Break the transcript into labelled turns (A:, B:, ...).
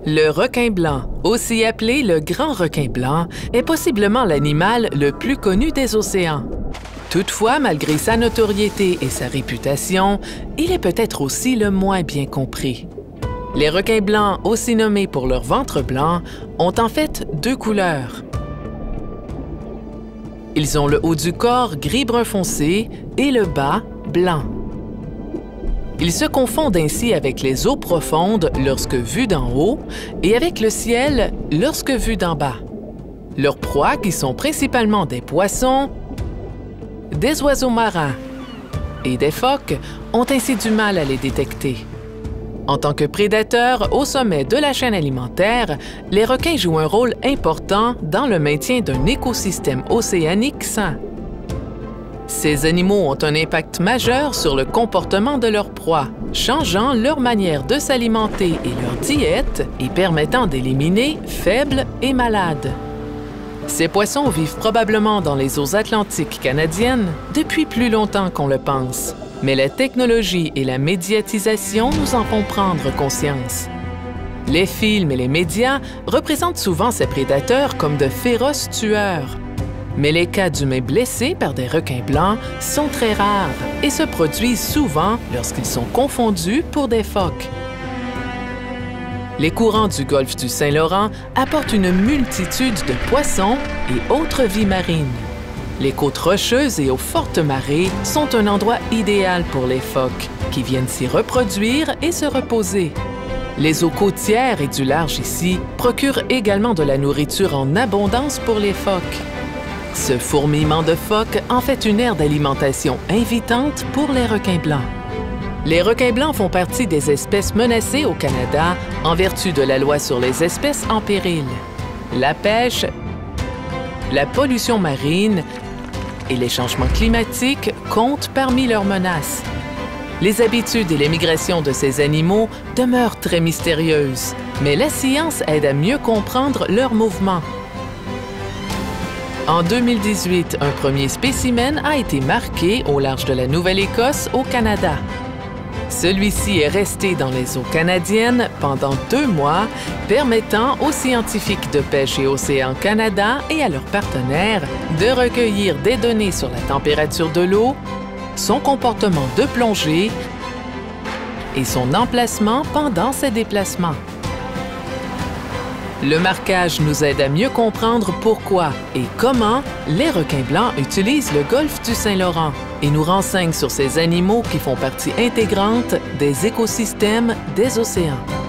A: Le requin blanc, aussi appelé le grand requin blanc, est possiblement l'animal le plus connu des océans. Toutefois, malgré sa notoriété et sa réputation, il est peut-être aussi le moins bien compris. Les requins blancs, aussi nommés pour leur ventre blanc, ont en fait deux couleurs. Ils ont le haut du corps gris-brun foncé et le bas blanc. Ils se confondent ainsi avec les eaux profondes lorsque vus d'en haut et avec le ciel lorsque vus d'en bas. Leurs proies, qui sont principalement des poissons, des oiseaux marins et des phoques, ont ainsi du mal à les détecter. En tant que prédateurs au sommet de la chaîne alimentaire, les requins jouent un rôle important dans le maintien d'un écosystème océanique sain. Ces animaux ont un impact majeur sur le comportement de leurs proies, changeant leur manière de s'alimenter et leur diète et permettant d'éliminer faibles et malades. Ces poissons vivent probablement dans les eaux atlantiques canadiennes depuis plus longtemps qu'on le pense, mais la technologie et la médiatisation nous en font prendre conscience. Les films et les médias représentent souvent ces prédateurs comme de féroces tueurs. Mais les cas d'humains blessés par des requins blancs sont très rares et se produisent souvent lorsqu'ils sont confondus pour des phoques. Les courants du golfe du Saint-Laurent apportent une multitude de poissons et autres vies marines. Les côtes rocheuses et aux fortes marées sont un endroit idéal pour les phoques, qui viennent s'y reproduire et se reposer. Les eaux côtières et du large ici procurent également de la nourriture en abondance pour les phoques. Ce fourmillement de phoques en fait une aire d'alimentation invitante pour les requins blancs. Les requins blancs font partie des espèces menacées au Canada en vertu de la loi sur les espèces en péril. La pêche, la pollution marine et les changements climatiques comptent parmi leurs menaces. Les habitudes et les migrations de ces animaux demeurent très mystérieuses, mais la science aide à mieux comprendre leurs mouvements. En 2018, un premier spécimen a été marqué au large de la Nouvelle-Écosse, au Canada. Celui-ci est resté dans les eaux canadiennes pendant 2 mois, permettant aux scientifiques de Pêche et Océan Canada et à leurs partenaires de recueillir des données sur la température de l'eau, son comportement de plongée et son emplacement pendant ses déplacements. Le marquage nous aide à mieux comprendre pourquoi et comment les requins blancs utilisent le golfe du Saint-Laurent et nous renseigne sur ces animaux qui font partie intégrante des écosystèmes des océans.